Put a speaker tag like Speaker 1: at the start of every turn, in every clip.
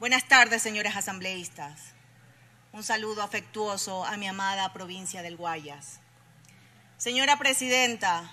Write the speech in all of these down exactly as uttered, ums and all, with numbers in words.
Speaker 1: Buenas tardes, señores asambleístas. Un saludo afectuoso a mi amada provincia del Guayas. Señora Presidenta,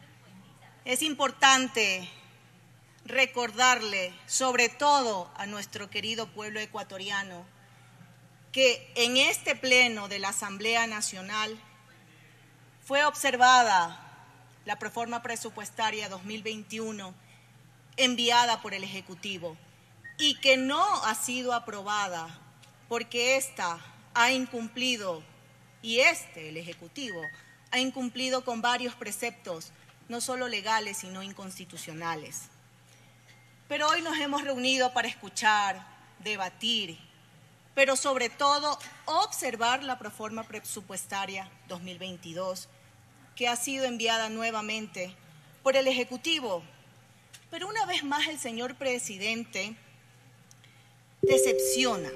Speaker 1: es importante recordarle, sobre todo a nuestro querido pueblo ecuatoriano, que en este pleno de la Asamblea Nacional fue observada la Proforma Presupuestaria dos mil veintiuno enviada por el Ejecutivo y que no ha sido aprobada porque ésta ha incumplido, y este, el Ejecutivo, ha incumplido con varios preceptos, no solo legales, sino inconstitucionales. Pero hoy nos hemos reunido para escuchar, debatir, pero sobre todo observar la Proforma Presupuestaria dos mil veintidós, que ha sido enviada nuevamente por el Ejecutivo. Pero una vez más el señor Presidente decepciona.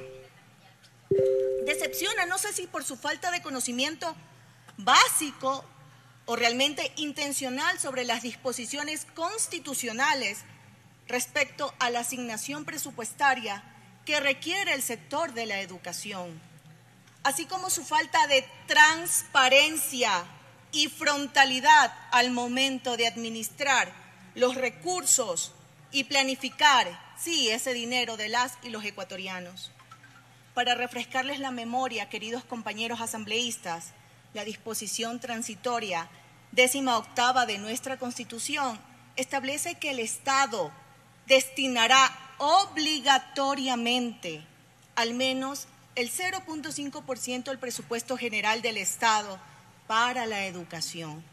Speaker 1: Decepciona, no sé si por su falta de conocimiento básico o realmente intencional sobre las disposiciones constitucionales respecto a la asignación presupuestaria que requiere el sector de la educación, así como su falta de transparencia y frontalidad al momento de administrar los recursos y planificar, sí, ese dinero de las y los ecuatorianos. Para refrescarles la memoria, queridos compañeros asambleístas, la disposición transitoria décima octava de nuestra Constitución establece que el Estado destinará obligatoriamente al menos el cero punto cinco por ciento del presupuesto general del Estado para la educación,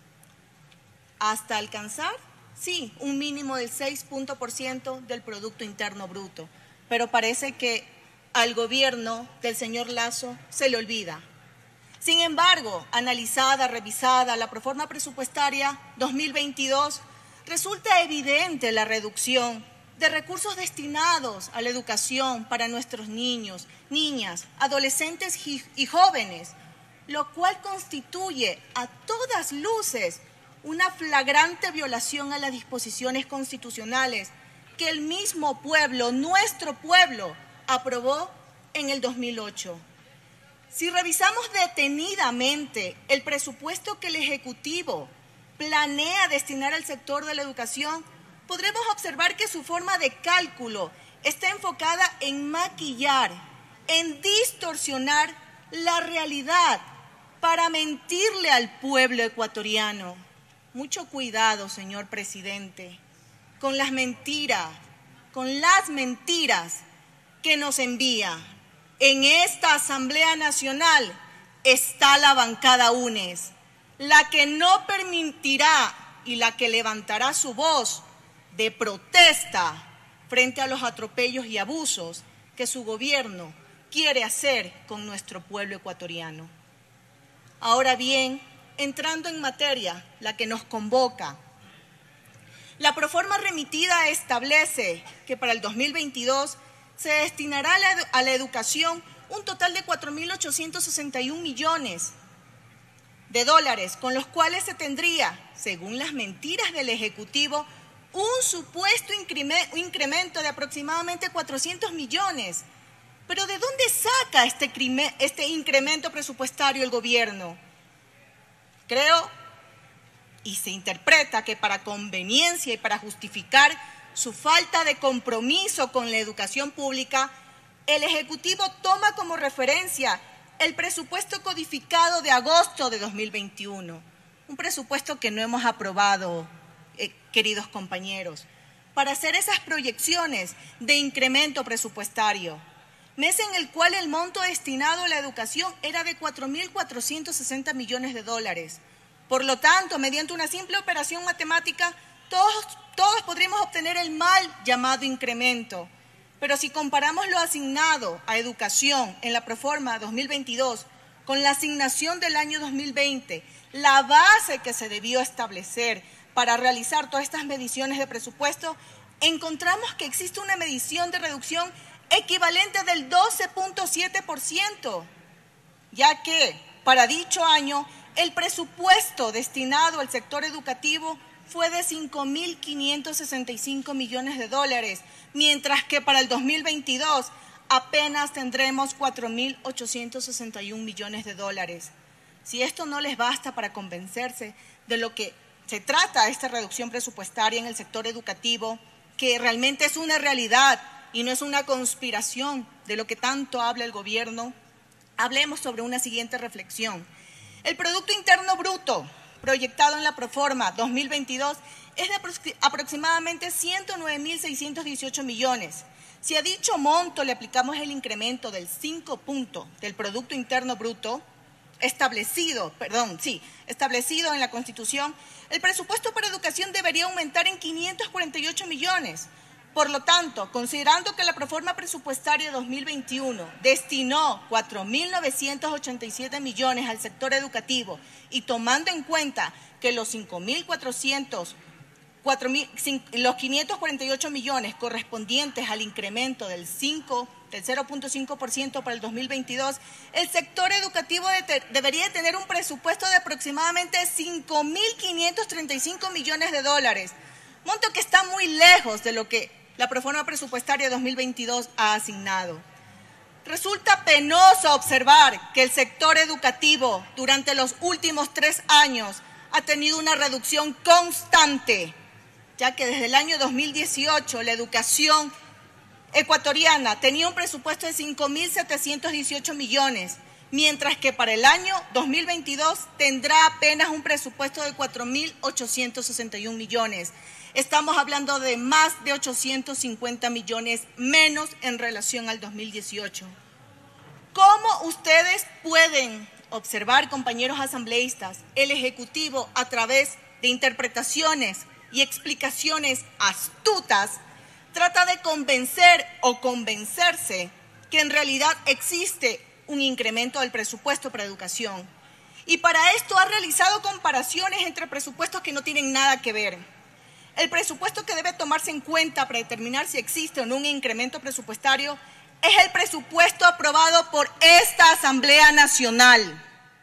Speaker 1: hasta alcanzar, sí, un mínimo del seis por ciento del Producto Interno Bruto. Pero parece que al gobierno del señor Lasso se le olvida. Sin embargo, analizada, revisada la Proforma Presupuestaria dos mil veintidós, resulta evidente la reducción de recursos destinados a la educación para nuestros niños, niñas, adolescentes y jóvenes, lo cual constituye a todas luces una flagrante violación a las disposiciones constitucionales que el mismo pueblo, nuestro pueblo, aprobó en el dos mil ocho. Si revisamos detenidamente el presupuesto que el Ejecutivo planea destinar al sector de la educación, podremos observar que su forma de cálculo está enfocada en maquillar, en distorsionar la realidad para mentirle al pueblo ecuatoriano. Mucho cuidado, señor Presidente, con las mentiras, con las mentiras que nos envía. En esta Asamblea Nacional está la bancada U N E S, la que no permitirá y la que levantará su voz de protesta frente a los atropellos y abusos que su gobierno quiere hacer con nuestro pueblo ecuatoriano. Ahora bien, entrando en materia, la que nos convoca, la proforma remitida establece que para el dos mil veintidós se destinará a la, a la educación un total de cuatro mil ochocientos sesenta y un millones de dólares, con los cuales se tendría, según las mentiras del Ejecutivo, un supuesto incremento de aproximadamente cuatrocientos millones. Pero ¿de dónde saca este, este incremento presupuestario el gobierno? Creo y se interpreta que para conveniencia y para justificar su falta de compromiso con la educación pública, el Ejecutivo toma como referencia el presupuesto codificado de agosto de dos mil veintiuno, un presupuesto que no hemos aprobado, eh, queridos compañeros, para hacer esas proyecciones de incremento presupuestario, mes en el cual el monto destinado a la educación era de cuatro mil cuatrocientos sesenta millones de dólares. Por lo tanto, mediante una simple operación matemática, todos, todos podríamos obtener el mal llamado incremento. Pero si comparamos lo asignado a educación en la Proforma dos mil veintidós con la asignación del año dos mil veinte, la base que se debió establecer para realizar todas estas mediciones de presupuesto, encontramos que existe una medición de reducción equivalente del doce punto siete por ciento, ya que para dicho año el presupuesto destinado al sector educativo fue de cinco mil quinientos sesenta y cinco millones de dólares, mientras que para el dos mil veintidós apenas tendremos cuatro mil ochocientos sesenta y un millones de dólares. Si esto no les basta para convencerse de lo que se trata esta reducción presupuestaria en el sector educativo, que realmente es una realidad y no es una conspiración de lo que tanto habla el gobierno, hablemos sobre una siguiente reflexión. El Producto Interno Bruto proyectado en la Proforma dos mil veintidós es de aproximadamente ciento nueve mil seiscientos dieciocho millones. Si a dicho monto le aplicamos el incremento del cinco puntos del Producto Interno Bruto establecido, perdón, sí, establecido en la Constitución, el presupuesto para educación debería aumentar en quinientos cuarenta y ocho millones. Por lo tanto, considerando que la Proforma Presupuestaria dos mil veintiuno destinó cuatro mil novecientos ochenta y siete millones al sector educativo y tomando en cuenta que los cinco mil cuatrocientos los quinientos cuarenta y ocho millones correspondientes al incremento del, del cero punto cinco por ciento para el dos mil veintidós, el sector educativo de, debería tener un presupuesto de aproximadamente cinco mil quinientos treinta y cinco millones de dólares, monto que está muy lejos de lo que la Proforma Presupuestaria dos mil veintidós ha asignado. Resulta penoso observar que el sector educativo durante los últimos tres años ha tenido una reducción constante, ya que desde el año dos mil dieciocho la educación ecuatoriana tenía un presupuesto de cinco mil setecientos dieciocho millones, mientras que para el año dos mil veintidós tendrá apenas un presupuesto de cuatro mil ochocientos sesenta y un millones. Estamos hablando de más de ochocientos cincuenta millones menos en relación al dos mil dieciocho. ¿Cómo ustedes pueden observar, compañeros asambleístas, el Ejecutivo a través de interpretaciones y explicaciones astutas trata de convencer o convencerse que en realidad existe un incremento del presupuesto para educación? Y para esto ha realizado comparaciones entre presupuestos que no tienen nada que ver. El presupuesto que debe tomarse en cuenta para determinar si existe o no un incremento presupuestario es el presupuesto aprobado por esta Asamblea Nacional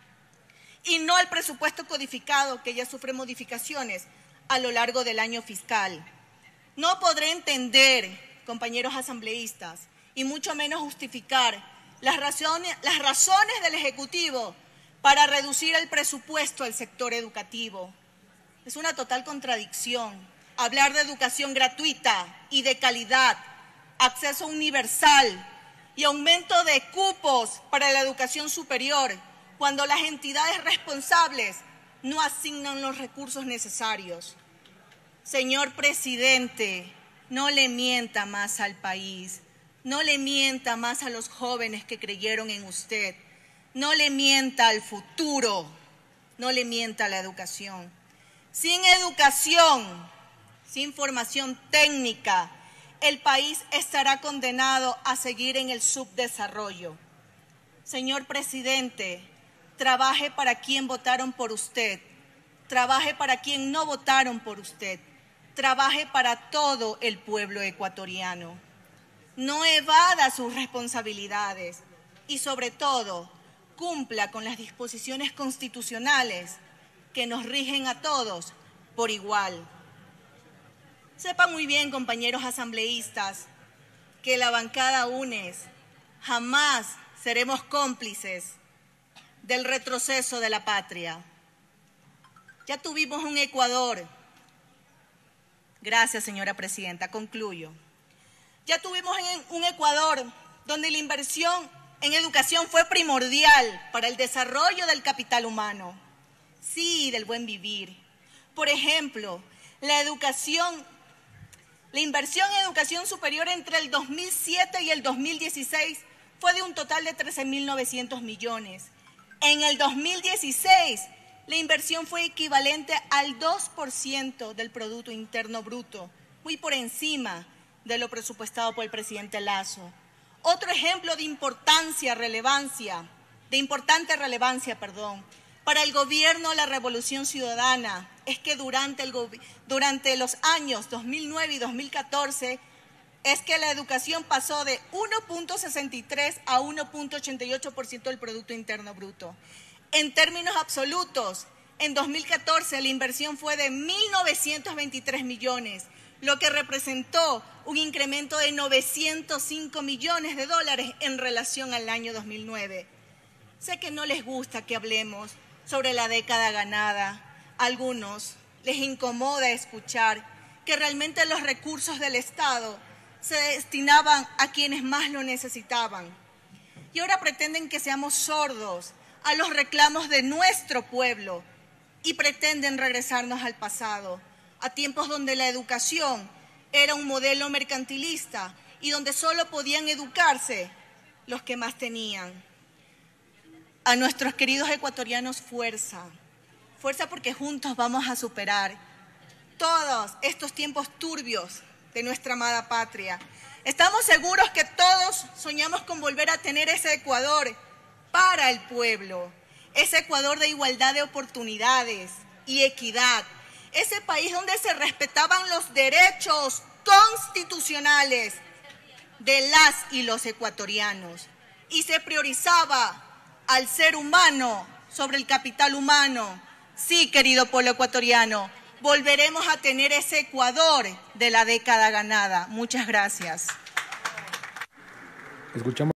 Speaker 1: y no el presupuesto codificado que ya sufre modificaciones a lo largo del año fiscal. No podré entender, compañeros asambleístas, y mucho menos justificar las razones, las razones del Ejecutivo para reducir el presupuesto al sector educativo. Es una total contradicción hablar de educación gratuita y de calidad, acceso universal y aumento de cupos para la educación superior, cuando las entidades responsables no asignan los recursos necesarios. Señor presidente, no le mienta más al país, no le mienta más a los jóvenes que creyeron en usted, no le mienta al futuro, no le mienta a la educación. Sin educación, sin formación técnica, el país estará condenado a seguir en el subdesarrollo. Señor presidente, trabaje para quien votaron por usted, trabaje para quien no votaron por usted, trabaje para todo el pueblo ecuatoriano. No evada sus responsabilidades y, sobre todo, cumpla con las disposiciones constitucionales que nos rigen a todos por igual. Sepan muy bien, compañeros asambleístas, que la bancada U N E S jamás seremos cómplices del retroceso de la patria. Ya tuvimos un Ecuador. Gracias, señora presidenta. Concluyo. Ya tuvimos un Ecuador donde la inversión en educación fue primordial para el desarrollo del capital humano, sí, del buen vivir. Por ejemplo, la educación, la inversión en educación superior entre el dos mil siete y el dos mil dieciséis fue de un total de trece mil novecientos millones. En el dos mil dieciséis, la inversión fue equivalente al dos por ciento del Producto Interno Bruto, muy por encima de lo presupuestado por el presidente Lasso. Otro ejemplo de importancia, relevancia, de importante relevancia, perdón, para el gobierno de la Revolución Ciudadana es que durante, el, durante los años dos mil nueve y dos mil catorce es que la educación pasó de uno punto sesenta y tres a uno punto ochenta y ocho por ciento del Producto Interno Bruto. En términos absolutos, en dos mil catorce la inversión fue de mil novecientos veintitrés millones, lo que representó un incremento de novecientos cinco millones de dólares en relación al año dos mil nueve. Sé que no les gusta que hablemos sobre la década ganada. A algunos les incomoda escuchar que realmente los recursos del Estado se destinaban a quienes más lo necesitaban. Y ahora pretenden que seamos sordos a los reclamos de nuestro pueblo y pretenden regresarnos al pasado, a tiempos donde la educación era un modelo mercantilista y donde solo podían educarse los que más tenían. A nuestros queridos ecuatorianos, fuerza, fuerza porque juntos vamos a superar todos estos tiempos turbios de nuestra amada patria. Estamos seguros que todos soñamos con volver a tener ese Ecuador para el pueblo, ese Ecuador de igualdad de oportunidades y equidad, ese país donde se respetaban los derechos constitucionales de las y los ecuatorianos y se priorizaba al ser humano sobre el capital humano. Sí, querido pueblo ecuatoriano, volveremos a tener ese Ecuador de la década ganada. Muchas gracias.
Speaker 2: Escuchamos